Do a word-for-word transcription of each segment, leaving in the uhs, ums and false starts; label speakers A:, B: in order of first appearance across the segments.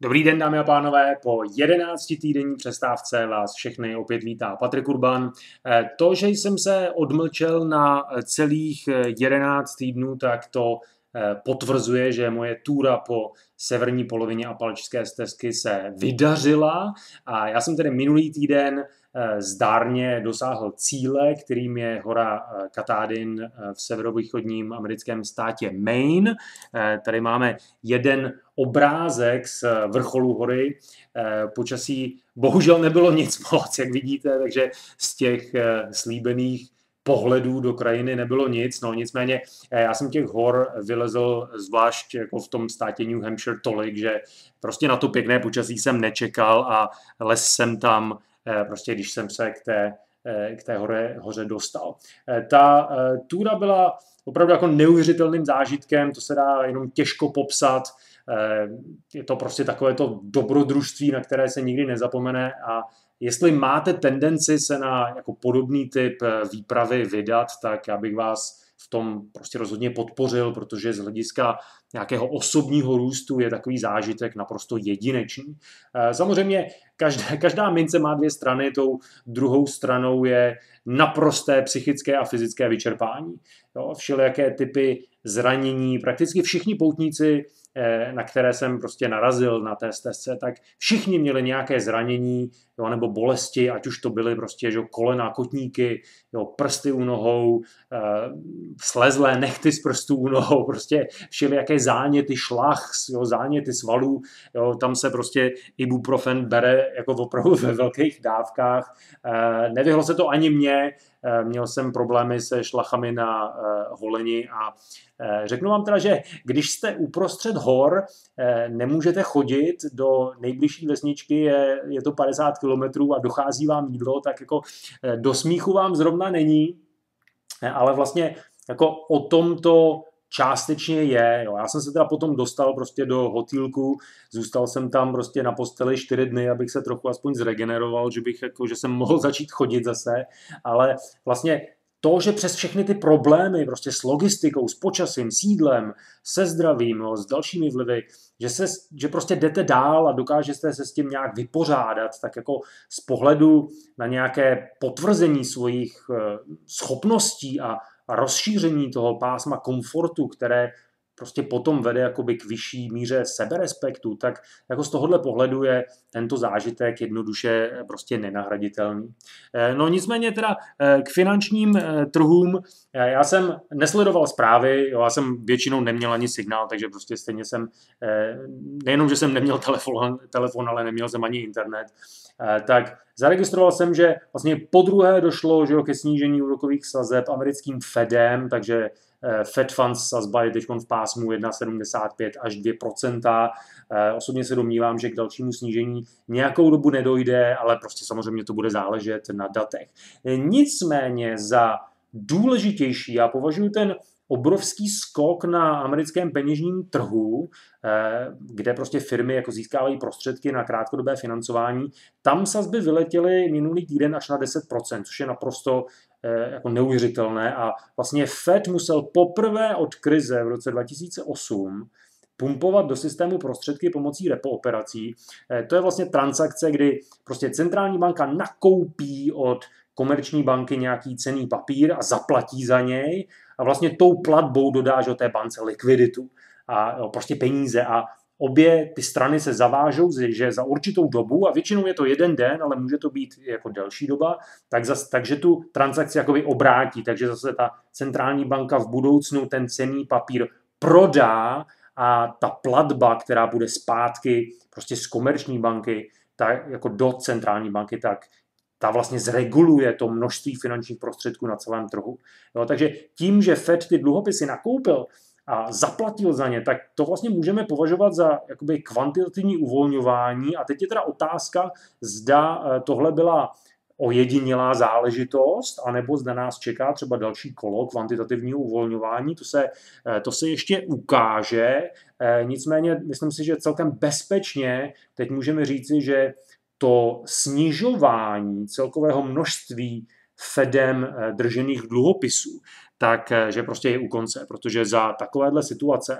A: Dobrý den, dámy a pánové, po jedenáctitýdenní přestávce vás všechny opět vítá Patrik Urban. To, že jsem se odmlčel na celých jedenáct týdnů, tak to potvrzuje, že moje túra po severní polovině Apalčské stezky se vydařila a já jsem tedy minulý týden zdárně dosáhl cíle, kterým je hora Katahdin v severovýchodním americkém státě Maine. Tady máme jeden obrázek z vrcholu hory. Počasí bohužel nebylo nic moc, jak vidíte, takže z těch slíbených pohledů do krajiny nebylo nic, no nicméně já jsem těch hor vylezl zvlášť jako v tom státě New Hampshire tolik, že prostě na to pěkné počasí jsem nečekal a les jsem tam prostě, když jsem se k té, k té hore, hoře dostal. Ta túra byla opravdu jako neuvěřitelným zážitkem, to se dá jenom těžko popsat, je to prostě takové to dobrodružství, na které se nikdy nezapomene a jestli máte tendenci se na jako podobný typ výpravy vydat, tak já bych vás v tom prostě rozhodně podpořil, protože z hlediska nějakého osobního růstu je takový zážitek naprosto jedinečný. Samozřejmě každá, každá mince má dvě strany, tou druhou stranou je naprosté psychické a fyzické vyčerpání. Jo, všelijaké typy zranění, prakticky všichni poutníci, na které jsem prostě narazil na té stezce, tak všichni měli nějaké zranění, jo, nebo bolesti, ať už to byly prostě že, kolena, kotníky, jo, prsty u nohou, e, slezlé nehty z prstů u nohou, prostě všelijaké záněty, šlach, jo, záněty svalů, jo, tam se prostě ibuprofen bere jako opravdu ve velkých dávkách. E, nevyhlo se to ani mně, e, měl jsem problémy se šlachami na e, holeni a e, řeknu vám teda, že když jste uprostřed hor, e, nemůžete chodit do nejbližší vesničky, je, je to padesát kilometrů a dochází vám jídlo, tak jako e, do smíchu vám zrovna není, e, ale vlastně jako o tom to částečně je. Jo. Já jsem se teda potom dostal prostě do hotýlku, zůstal jsem tam prostě na posteli čtyři dny, abych se trochu aspoň zregeneroval, že bych jako, že jsem mohl začít chodit zase, ale vlastně to, že přes všechny ty problémy prostě s logistikou, s počasím, s jídlem, se zdravím, no, s dalšími vlivy, že, se, že prostě jdete dál a dokážete se s tím nějak vypořádat, tak jako z pohledu na nějaké potvrzení svých schopností a a rozšíření toho pásma komfortu, které prostě potom vede jakoby k vyšší míře seberespektu, tak jako z tohohle pohledu je tento zážitek jednoduše prostě nenahraditelný. No nicméně teda k finančním trhům, já jsem nesledoval zprávy, jo, já jsem většinou neměl ani signál, takže prostě stejně jsem, nejenom, že jsem neměl telefon, telefon ale neměl jsem ani internet, tak zaregistroval jsem, že vlastně podruhé došlo že jo, ke snížení úrokových sazeb americkým Fedem, takže Fed Funds sazba je teď v pásmu jedna celá sedmdesát pět až dvě procenta. Osobně se domnívám, že k dalšímu snížení nějakou dobu nedojde, ale prostě samozřejmě to bude záležet na datech. Nicméně za důležitější já považuji ten obrovský skok na americkém peněžním trhu, kde prostě firmy jako získávají prostředky na krátkodobé financování. Tam sazby vyletěly minulý týden až na deset procent, což je naprosto jako neuvěřitelné a vlastně Fed musel poprvé od krize v roce dva tisíce osm pumpovat do systému prostředky pomocí repo operací. To je vlastně transakce, kdy prostě centrální banka nakoupí od komerční banky nějaký cenný papír a zaplatí za něj a vlastně tou platbou dodá že té bance likviditu a jo, prostě peníze a obě ty strany se zavážou, že za určitou dobu, a většinou je to jeden den, ale může to být jako delší doba, tak zas, takže tu transakci jakoby obrátí, takže zase ta centrální banka v budoucnu ten cenný papír prodá a ta platba, která bude zpátky prostě z komerční banky tak jako do centrální banky, tak ta vlastně zreguluje to množství finančních prostředků na celém trhu. Jo, takže tím, že Fed ty dluhopisy nakoupil a zaplatil za ně, tak to vlastně můžeme považovat za jakoby kvantitativní uvolňování. A teď je teda otázka, zda tohle byla ojedinělá záležitost, anebo zda nás čeká třeba další kolo kvantitativního uvolňování. To se, to se ještě ukáže. Nicméně myslím si, že celkem bezpečně teď můžeme říci, že to snižování celkového množství Fedem držených dluhopisů, takže prostě je u konce, protože za takovéhle situace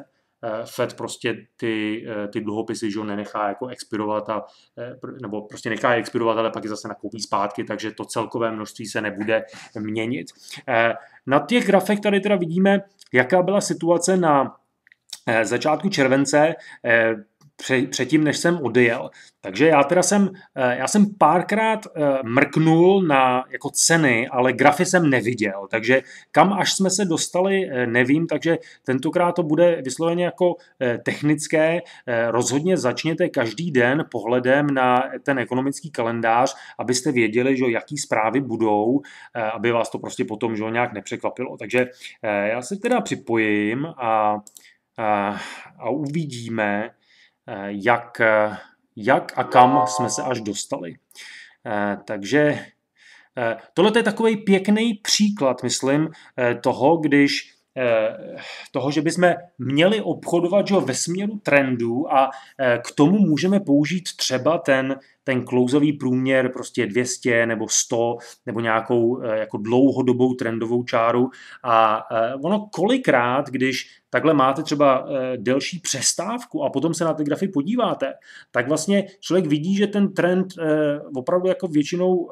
A: Fed prostě ty, ty dluhopisy, že nenechá jako expirovat a, nebo prostě nechá je expirovat, ale pak je zase nakoupí zpátky, takže to celkové množství se nebude měnit. Na těch grafech tady teda vidíme, jaká byla situace na začátku července, předtím, než jsem odjel. Takže já teda jsem, já jsem párkrát mrknul na jako ceny, ale grafy jsem neviděl, takže kam až jsme se dostali, nevím, takže tentokrát to bude vysloveně jako technické. Rozhodně začněte každý den pohledem na ten ekonomický kalendář, abyste věděli, že jaký zprávy budou, aby vás to prostě potom že nějak nepřekvapilo. Takže já se teda připojím a, a, a uvidíme, Jak, jak a kam jsme se až dostali. Takže tohle je takový pěkný příklad, myslím, toho, když toho, že bychom měli obchodovat že, ve směru trendů a k tomu můžeme použít třeba ten, ten klouzový průměr prostě dvě stě nebo sto nebo nějakou jako dlouhodobou trendovou čáru a ono kolikrát, když takhle máte třeba delší přestávku a potom se na ty grafy podíváte, tak vlastně člověk vidí, že ten trend opravdu jako většinou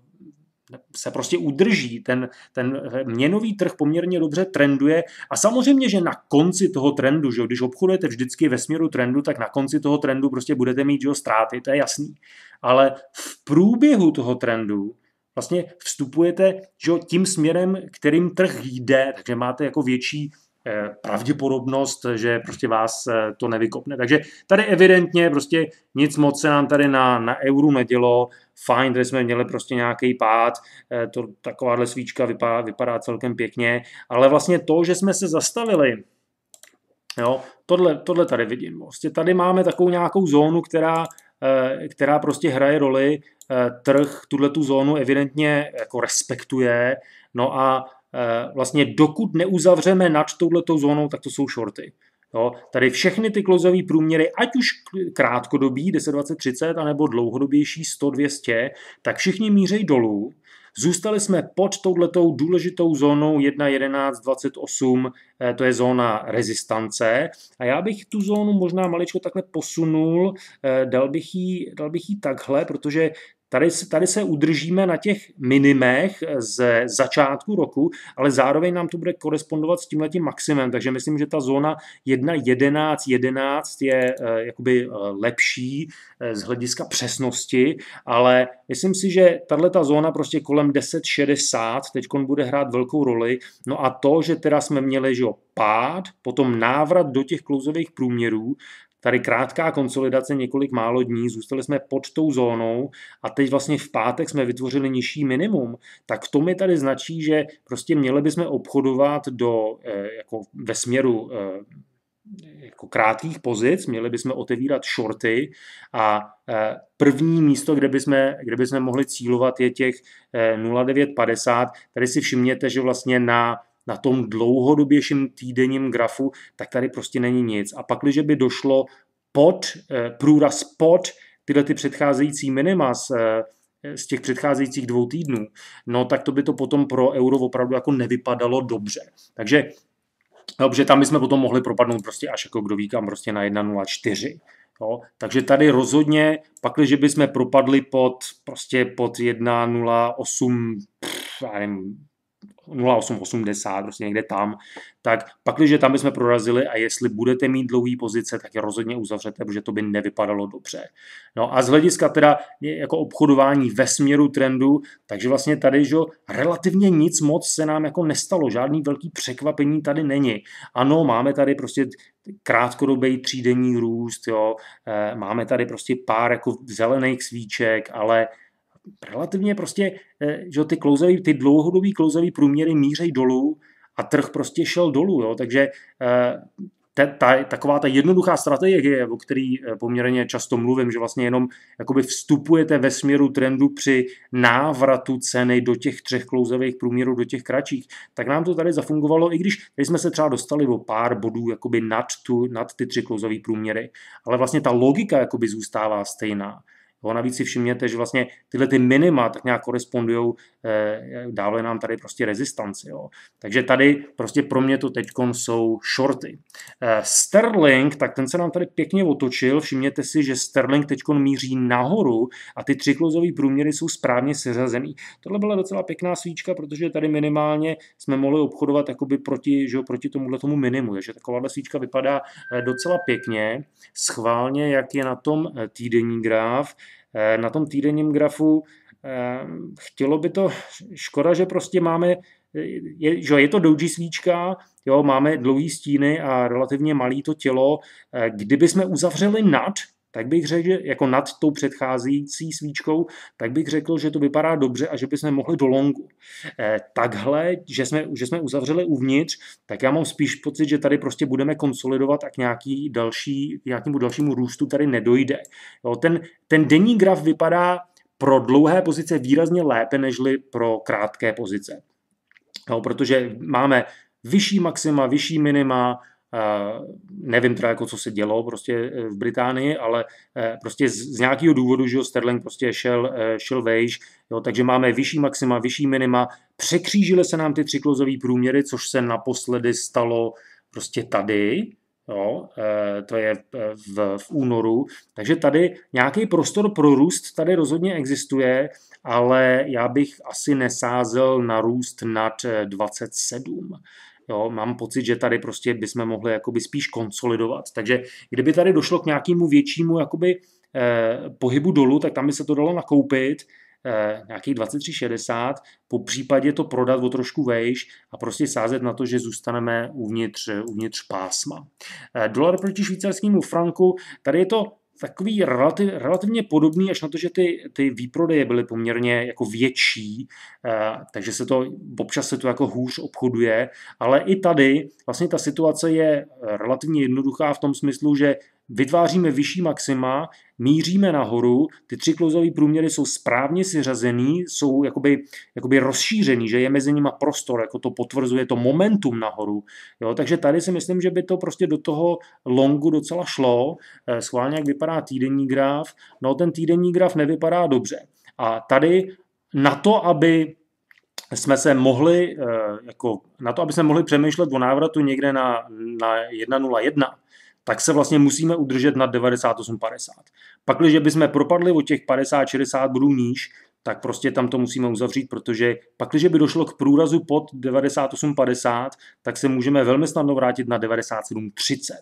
A: se prostě udrží, ten, ten měnový trh poměrně dobře trenduje a samozřejmě, že na konci toho trendu, že když obchodujete vždycky ve směru trendu, tak na konci toho trendu prostě budete mít že, ztráty, to je jasný. Ale v průběhu toho trendu vlastně vstupujete že, tím směrem, kterým trh jde, takže máte jako větší pravděpodobnost, že prostě vás to nevykopne. Takže tady evidentně prostě nic moc se nám tady na, na euru nedělo, fajn, tady jsme měli prostě nějaký pád, to, takováhle svíčka vypadá, vypadá celkem pěkně, ale vlastně to, že jsme se zastavili, jo, tohle, tohle tady vidím. Prostě tady máme takovou nějakou zónu, která, která prostě hraje roli, trh tuhletu zónu evidentně jako respektuje, no a vlastně dokud neuzavřeme nad touhletou zónou, tak to jsou shorty. Jo, tady všechny ty klouzové průměry, ať už krátkodobí deset, dvacet, třicet, anebo dlouhodobější sto, dvě stě, tak všichni mířejí dolů. Zůstali jsme pod touhletou důležitou zónou jedna jedenáct dvacet osm, to je zóna rezistance. A já bych tu zónu možná maličko takhle posunul, dal bych jí, dal bych jí takhle, protože Tady, tady se udržíme na těch minimech z začátku roku, ale zároveň nám to bude korespondovat s tímhletím maximem, takže myslím, že ta zóna jedna jedenáct jedenáct je uh, jakoby uh, lepší uh, z hlediska přesnosti, ale myslím si, že tato zóna prostě kolem deset šedesát teď bude hrát velkou roli, no a to, že teda jsme měli že jo, pád, potom návrat do těch klouzových průměrů, tady krátká konsolidace několik málo dní, zůstali jsme pod tou zónou a teď vlastně v pátek jsme vytvořili nižší minimum, tak to mi tady značí, že prostě měli bychom obchodovat do, jako ve směru jako krátkých pozic, měli bychom otevírat shorty a první místo, kde bychom, kde bychom mohli cílovat, je těch nula devět padesát. Tady si všimněte, že vlastně na na tom dlouhodobějším týdenním grafu, tak tady prostě není nic. A pak, když by došlo pod, průraz pod tyhle ty předcházející minima z, z těch předcházejících dvou týdnů, no tak to by to potom pro euro opravdu jako nevypadalo dobře. Takže dobře, tam bychom potom mohli propadnout prostě až jako kdo ví kam prostě na jedna nula čtyři. Jo, takže tady rozhodně, pakliže bychom propadli pod, prostě pod jedna nula osm, já nevím, nula osm osmdesát, prostě někde tam, tak pak, když tam bychom prorazili a jestli budete mít dlouhý pozice, tak je rozhodně uzavřete, protože to by nevypadalo dobře. No a z hlediska teda jako obchodování ve směru trendu, takže vlastně tady, že relativně nic moc se nám jako nestalo, žádný velký překvapení tady není. Ano, máme tady prostě krátkodobý třídenní růst, jo, máme tady prostě pár jako zelených svíček, ale relativně prostě, že ty klouzový, ty dlouhodobý klouzový průměry mířejí dolů a trh prostě šel dolů, jo, takže ta, ta, taková ta jednoduchá strategie, o který poměrně často mluvím, že vlastně jenom jakoby vstupujete ve směru trendu při návratu ceny do těch třech klouzových průměrů, do těch kratších, tak nám to tady zafungovalo, i když tady jsme se třeba dostali o pár bodů jakoby nad, tu, nad ty tři klouzové průměry, ale vlastně ta logika jakoby zůstává stejná. Jo, navíc si všimněte, že vlastně tyhle ty minima tak nějak korespondují, eh, dále nám tady prostě rezistanci. Jo. Takže tady prostě pro mě to teďkon jsou shorty. Eh, Sterling, tak ten se nám tady pěkně otočil, všimněte si, že Sterling teďkon míří nahoru a ty tři klouzové průměry jsou správně seřazený. Tohle byla docela pěkná svíčka, protože tady minimálně jsme mohli obchodovat jakoby proti, že jo, proti tomuhle tomu minimu, takže takováhle svíčka vypadá docela pěkně. Schválně, jak je na tom týdenní graf. Na tom týdenním grafu chtělo by to, škoda, že prostě máme, je, že je to doji svíčka, jo, máme dlouhý stíny a relativně malý to tělo. Kdyby jsme uzavřeli nad, tak bych řekl, že jako nad tou předcházející svíčkou, tak bych řekl, že to vypadá dobře a že bychom mohli do longu. Eh, takhle, že jsme, že jsme uzavřeli uvnitř, tak já mám spíš pocit, že tady prostě budeme konsolidovat a k nějaký další, k nějakému dalšímu růstu tady nedojde. Jo, ten, ten denní graf vypadá pro dlouhé pozice výrazně lépe, nežli pro krátké pozice. Jo, protože máme vyšší maxima, vyšší minima. Uh, nevím teda, jako co se dělo prostě v Británii, ale uh, prostě z, z nějakého důvodu, že jo, Sterling prostě šel, uh, šel vejš, jo, takže máme vyšší maxima, vyšší minima, překřížily se nám ty tři klouzové průměry, což se naposledy stalo prostě tady, jo, uh, to je v, v únoru, takže tady nějaký prostor pro růst tady rozhodně existuje, ale já bych asi nesázel na růst nad dvacet sedm. Jo, mám pocit, že tady prostě bychom mohli jakoby spíš konsolidovat. Takže kdyby tady došlo k nějakému většímu jakoby, eh, pohybu dolů, tak tam by se to dalo nakoupit, eh, nějakých dvacet tři šedesát, po případě to prodat o trošku vejš a prostě sázet na to, že zůstaneme uvnitř, uvnitř pásma. Eh, dolar proti švýcarskému franku, tady je to takový relativ, relativně podobný, až na to, že ty, ty výprodeje byly poměrně jako větší, eh, takže se to, občas se to jako hůř obchoduje, ale i tady vlastně ta situace je relativně jednoduchá v tom smyslu, že vytváříme vyšší maxima, míříme nahoru, ty tři klouzové průměry jsou správně seřazený, jsou jakoby, jakoby rozšířený, že je mezi nimi prostor, jako to potvrzuje to momentum nahoru. Jo, takže tady si myslím, že by to prostě do toho longu docela šlo. Schválně, jak vypadá týdenní graf. No, ten týdenní graf nevypadá dobře. A tady na to, aby jsme se mohli, jako, na to, aby jsme mohli přemýšlet o návratu někde na, na jedna nula jedna, tak se vlastně musíme udržet nad devadesát osm padesát. Pak, když bychom propadli o těch padesát šedesát bodů níž, tak prostě tam to musíme uzavřít, protože pak, když by došlo k průrazu pod devadesát osm padesát, tak se můžeme velmi snadno vrátit na devadesát sedm třicet.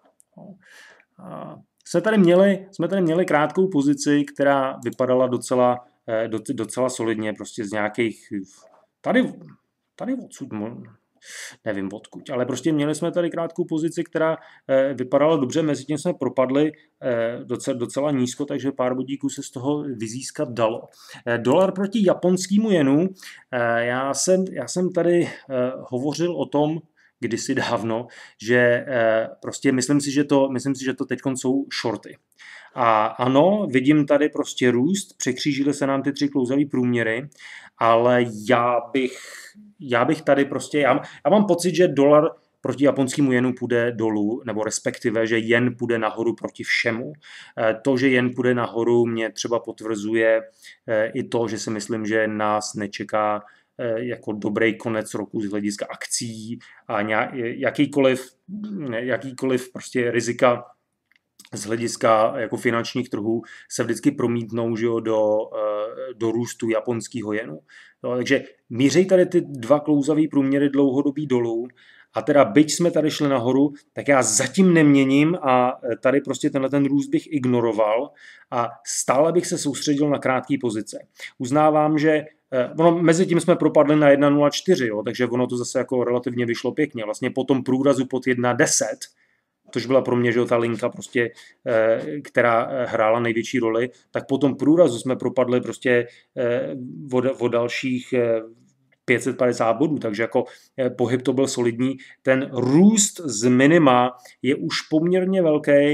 A: Jsme tady měli, jsme tady měli krátkou pozici, která vypadala docela, docela solidně, prostě z nějakých, tady, tady odsud, nevím odkud, ale prostě měli jsme tady krátkou pozici, která eh, vypadala dobře, mezi tím jsme propadli eh, docela, docela nízko, takže pár bodíků se z toho vyzískat dalo. Eh, dolar proti japonskému jenu, eh, já, jsem, já jsem tady eh, hovořil o tom kdysi dávno, že eh, prostě myslím si, že to, myslím si, že to teď jsou shorty. A ano, vidím tady prostě růst, překřížily se nám ty tři klouzové průměry, ale já bych, já bych tady prostě, já, já mám pocit, že dolar proti japonskému jenu půjde dolů, nebo respektive, že jen půjde nahoru proti všemu. To, že jen půjde nahoru, mě třeba potvrzuje i to, že si myslím, že nás nečeká jako dobrý konec roku z hlediska akcí a jakýkoliv, jakýkoliv prostě rizika z hlediska jako finančních trhů se vždycky promítnou, že jo, do, do růstu japonského jenu. No, takže míří tady ty dva klouzavý průměry dlouhodobý dolů a teda byť jsme tady šli nahoru, tak já zatím neměním a tady prostě tenhle ten růst bych ignoroval a stále bych se soustředil na krátké pozice. Uznávám, že ono, mezi tím jsme propadli na jedna nula čtyři, jo, takže ono to zase jako relativně vyšlo pěkně. Vlastně po tom průrazu pod jedna deset, což byla pro mě, že ta linka, prostě, která hrála největší roli, tak po tom průrazu jsme propadli prostě o, o dalších pět set padesát bodů, takže jako pohyb to byl solidní. Ten růst z minima je už poměrně velký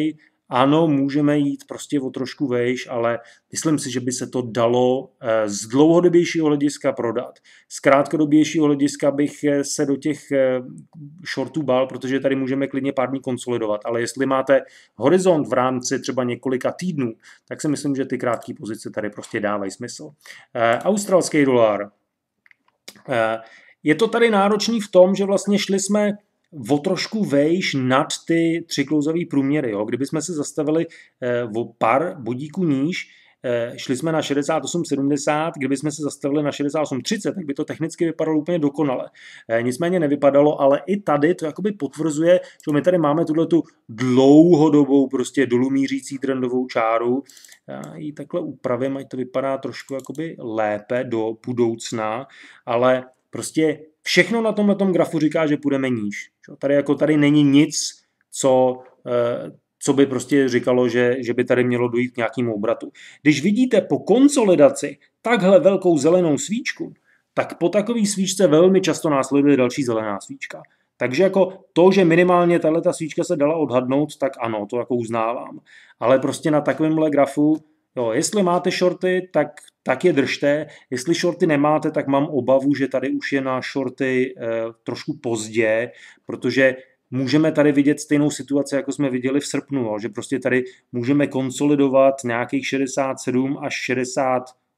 A: ano, můžeme jít prostě o trošku vejš, ale myslím si, že by se to dalo z dlouhodobějšího hlediska prodat. Z krátkodobějšího hlediska bych se do těch shortů bál, protože tady můžeme klidně pár dní konsolidovat, ale jestli máte horizont v rámci třeba několika týdnů, tak si myslím, že ty krátké pozice tady prostě dávají smysl. Australský dolar. Je to tady náročný v tom, že vlastně šli jsme o trošku vejš nad ty tři klouzavý průměry. Jo. Kdybychom se zastavili eh, o pár bodíků níž, eh, šli jsme na šedesát osm sedmdesát, kdybychom se zastavili na šedesát osm třicet, tak by to technicky vypadalo úplně dokonale. Eh, nicméně nevypadalo, ale i tady to jakoby potvrzuje, že my tady máme tuhletu dlouhodobou prostě dolů mířící trendovou čáru. Já ji takhle upravím, ať to vypadá trošku jakoby lépe do budoucna, ale prostě všechno na tomhle grafu říká, že půjdeme níž. Tady, jako tady není nic, co, co by prostě říkalo, že, že by tady mělo dojít k nějakému obratu. Když vidíte po konsolidaci takhle velkou zelenou svíčku, tak po takové svíčce velmi často následuje další zelená svíčka. Takže jako to, že minimálně tato svíčka se dala odhadnout, tak ano, to jako uznávám. Ale prostě na takovémhle grafu, jo, jestli máte shorty, tak, tak je držte. Jestli shorty nemáte, tak mám obavu, že tady už je na shorty eh, trošku pozdě, protože můžeme tady vidět stejnou situaci, jako jsme viděli v srpnu, jo, že prostě tady můžeme konsolidovat nějakých šedesát sedm až šedesát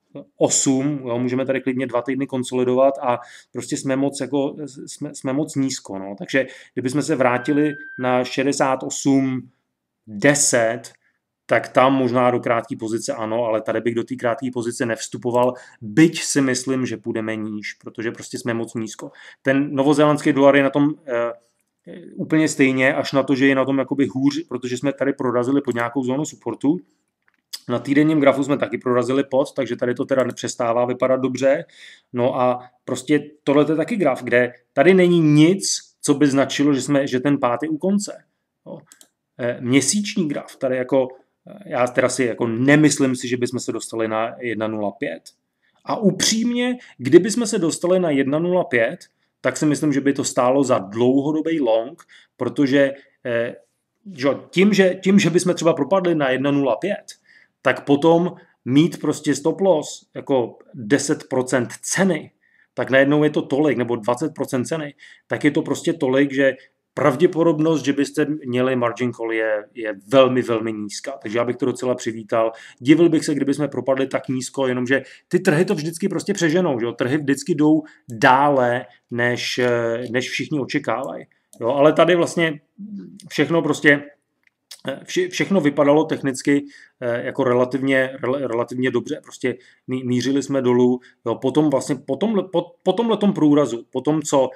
A: osm, jo, můžeme tady klidně dva týdny konsolidovat a prostě jsme moc, jako, jsme, jsme moc nízko. No. Takže kdybychom se vrátili na šedesát osm deset, tak tam možná do krátké pozice ano, ale tady bych do té krátké pozice nevstupoval, byť si myslím, že půjdeme níž, protože prostě jsme moc nízko. Ten novozélandský dolar je na tom e, úplně stejně, až na to, že je na tom jakoby hůř, protože jsme tady prorazili pod nějakou zónu supportu. Na týdenním grafu jsme taky prorazili pod, takže tady to teda nepřestává vypadat dobře. No a prostě tohle je taky graf, kde tady není nic, co by značilo, že, jsme, že ten pád je u konce. No. E, měsíční graf, tady jako já teda si jako nemyslím si, že bychom se dostali na jedna nula pět. A upřímně, kdybychom se dostali na jedna nula pět, tak si myslím, že by to stálo za dlouhodobý long, protože eh, že tím, že, tím, že bychom třeba propadli na jedna nula pět, tak potom mít prostě stop loss jako deset procent ceny, tak najednou je to tolik, nebo dvacet procent ceny, tak je to prostě tolik, že pravděpodobnost, že byste měli margin call je, je velmi, velmi nízká. Takže já bych to docela přivítal. Divil bych se, kdyby jsme propadli tak nízko, jenomže ty trhy to vždycky prostě přeženou. Že? Trhy vždycky jdou dále, než, než všichni očekávají. Jo? Ale tady vlastně všechno prostě vše, všechno vypadalo technicky jako relativně, relativně dobře. Prostě mířili jsme dolů. Jo? Potom vlastně po, tomhle, po, po tomhletom průrazu, po tom, co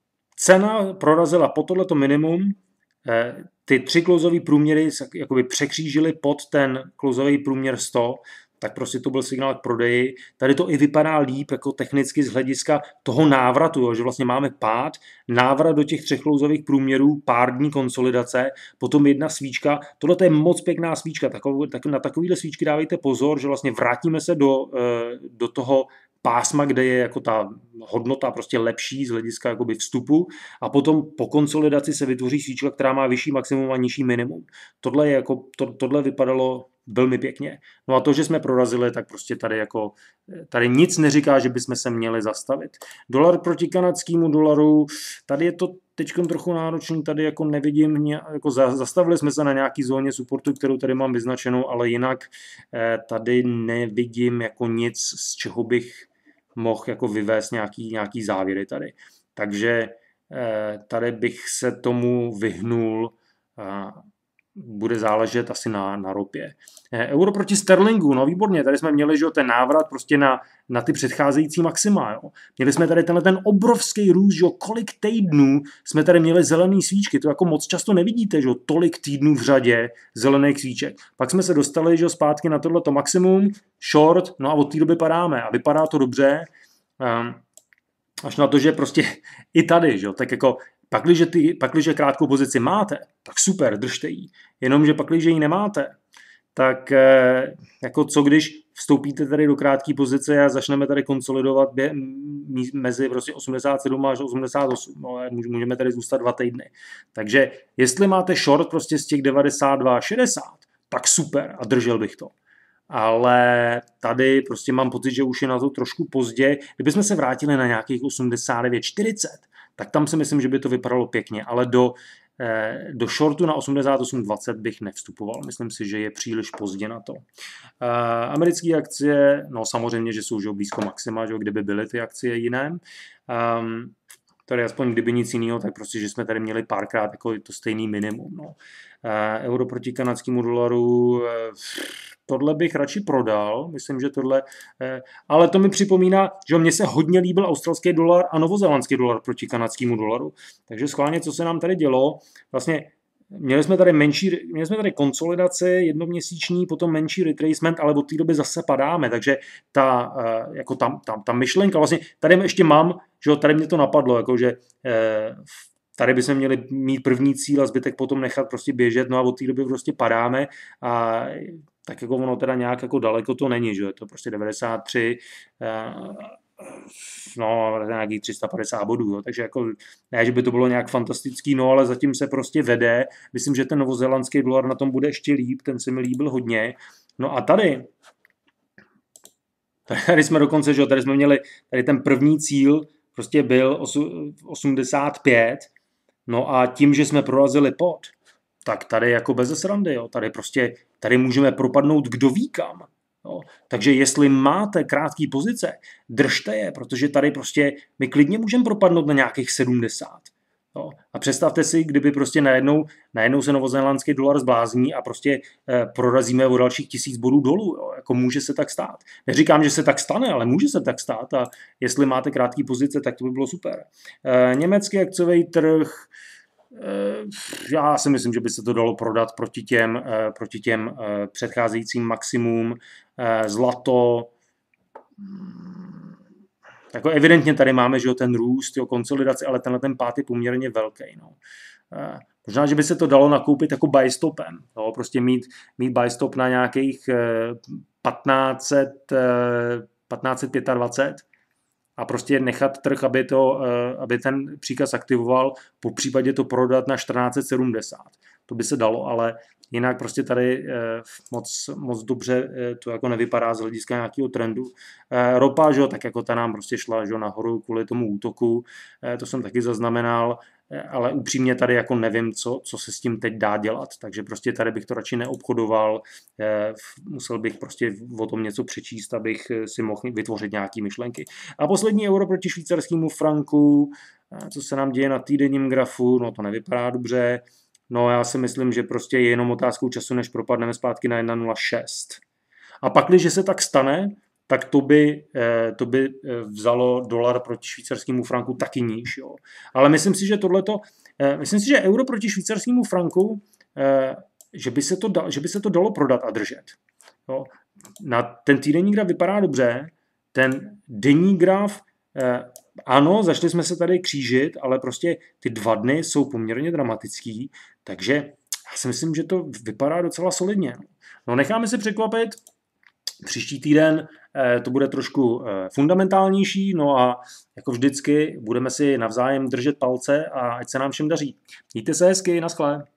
A: cena prorazila po tohleto minimum, ty tři klouzové průměry jakoby překřížily pod ten klouzový průměr sto, tak prostě to byl signál k prodeji. Tady to i vypadá líp jako technicky z hlediska toho návratu, jo, že vlastně máme pád, návrat do těch třech klouzových průměrů, pár dní konsolidace, potom jedna svíčka. Tohle je moc pěkná svíčka, Takové, tak, na takovýhle svíčky dávejte pozor, že vlastně vrátíme se do, do toho pásma, kde je jako ta hodnota prostě lepší z hlediska jakoby vstupu a potom po konsolidaci se vytvoří svíčka, která má vyšší maximum a nižší minimum. Tohle, je jako, to, tohle vypadalo velmi pěkně. No a to, že jsme prorazili, tak prostě tady jako tady nic neříká, že bychom se měli zastavit. Dolar proti kanadskému dolaru, tady je to teď trochu náročný, tady jako nevidím, jako zastavili jsme se na nějaký zóně supportu, kterou tady mám vyznačenou, ale jinak tady nevidím jako nic, z čeho bych mohl jako vyvést nějaký, nějaký závěry tady. Takže tady bych se tomu vyhnul, bude záležet asi na, na ropě. Euro proti sterlingu, no výborně, tady jsme měli, že ten návrat prostě na, na ty předcházející maxima. Jo. Měli jsme tady tenhle ten obrovský růst, že kolik týdnů jsme tady měli zelený svíčky, to jako moc často nevidíte, že tolik týdnů v řadě zelených svíček. Pak jsme se dostali, že zpátky na tohleto maximum, short, no a od té doby padáme a vypadá to dobře, um, až na to, že prostě i tady, že tak jako Pakliže, ty, pakliže krátkou pozici máte, tak super, držte ji. Jenomže pakliže ji nemáte, tak eh, jako co když vstoupíte tady do krátké pozice a začneme tady konsolidovat bě, mezi prostě osmdesát sedm až osmdesát osm. No, můžeme tady zůstat dva týdny. Takže jestli máte short prostě z těch devadesát dva šedesát, tak super a držel bych to. Ale tady prostě mám pocit, že už je na to trošku pozdě. Kdybychom se vrátili na nějakých osmdesát devět čtyřicet, tak tam si myslím, že by to vypadalo pěkně, ale do, eh, do shortu na osmdesát osm dvacet bych nevstupoval. Myslím si, že je příliš pozdě na to. Eh, americké akcie, no samozřejmě, že jsou už blízko maxima, že kdyby byly ty akcie jiné. Um, tady aspoň kdyby nic jiného, tak prostě, že jsme tady měli párkrát jako to stejný minimum. No. Uh, euro proti kanadskému dolaru, uh, tohle bych radši prodal, myslím, že tohle, uh, ale to mi připomíná, že mně se hodně líbil australský dolar a novozélandský dolar proti kanadskému dolaru. Takže schválně, co se nám tady dělo, vlastně Měli jsme tady menší, měli jsme tady konsolidaci jednoměsíční, potom menší retracement, ale od té doby zase padáme, takže ta, jako ta, ta, ta myšlenka, vlastně tady ještě mám, že tady mě to napadlo, jako že tady bychom měli mít první cíl a zbytek potom nechat prostě běžet, no a od té doby prostě padáme a tak jako ono teda nějak jako daleko to není, že je to prostě devadesát tři, no, nějakých tři sta padesát bodů, jo. Takže jako ne, že by to bylo nějak fantastický, no, ale zatím se prostě vede. Myslím, že ten novozélandský dolar na tom bude ještě líp, ten se mi líbil hodně. No a tady, tady jsme dokonce, že tady jsme měli, tady ten první cíl prostě byl osmdesát pět, no a tím, že jsme prorazili pod, tak tady jako bez srandy, jo. Tady prostě, tady můžeme propadnout kdo ví kam. Jo. Takže jestli máte krátké pozice, držte je, protože tady prostě my klidně můžeme propadnout na nějakých sedmdesát. Jo. A představte si, kdyby prostě najednou, najednou se novozélandský dolar zblázní a prostě eh, prorazíme o dalších tisíc bodů dolů. Jo. Jako může se tak stát. Neříkám, že se tak stane, ale může se tak stát a jestli máte krátké pozice, tak to by bylo super. Eh, německý akciový trh, já si myslím, že by se to dalo prodat proti těm, proti těm předcházejícím maximum. Zlato. Jako evidentně tady máme, že jo, ten růst, jo, konsolidaci, ale tenhle ten pád je poměrně velký. No. Možná, že by se to dalo nakoupit jako buy stopem. No, prostě mít, mít buy stop na nějakých patnáct set, patnáct set dvacet pět a prostě nechat trh, aby, to, aby ten příkaz aktivoval, po případě to prodat na čtrnáct set sedmdesát. To by se dalo, ale jinak prostě tady moc, moc dobře to jako nevypadá z hlediska nějakého trendu. Ropa, že, tak jako ta nám prostě šla, že, nahoru kvůli tomu útoku, to jsem taky zaznamenal, ale upřímně tady jako nevím, co, co se s tím teď dá dělat, takže prostě tady bych to radši neobchodoval, musel bych prostě o tom něco přečíst, abych si mohl vytvořit nějaké myšlenky. A poslední euro proti švýcarskému franku, co se nám děje na týdenním grafu, no to nevypadá dobře, no já si myslím, že prostě je jenom otázkou času, než propadneme zpátky na jedna nula šest. A pak, když se tak stane, tak to by, to by vzalo dolar proti švýcarskému franku taky níž. Jo. Ale myslím si, že tohleto, myslím si, že euro proti švýcarskému franku, že by se to, da, že by se to dalo prodat a držet. Jo. Na ten týdenní graf vypadá dobře, ten denní graf, ano, začali jsme se tady křížit, ale prostě ty dva dny jsou poměrně dramatický, takže já si myslím, že to vypadá docela solidně. No, necháme se překvapit. Příští týden to bude trošku fundamentálnější, no a jako vždycky budeme si navzájem držet palce a ať se nám všem daří. Mějte se hezky, naschle.